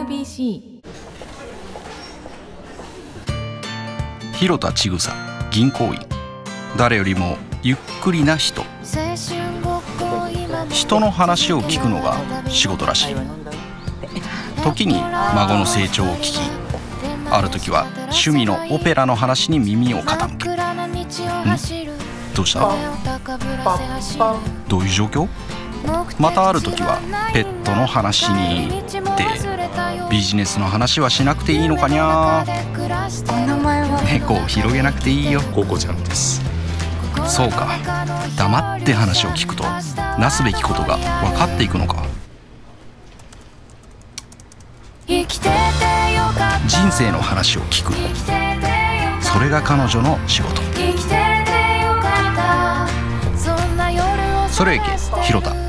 RBC 広田千草銀行員。誰よりもゆっくりな人。人の話を聞くのが仕事らしい。時に孫の成長を聞き、ある時は趣味のオペラの話に耳を傾け。どうした？どういう状況？またある時はペットの話にってビジネスの話はしなくていいのかにゃ。 お名前は？ 猫を広げなくていいよ。 ココちゃんです。 そうか、黙って話を聞くとなすべきことが分かっていくのか。人生の話を聞く、それが彼女の仕事。それいけ広田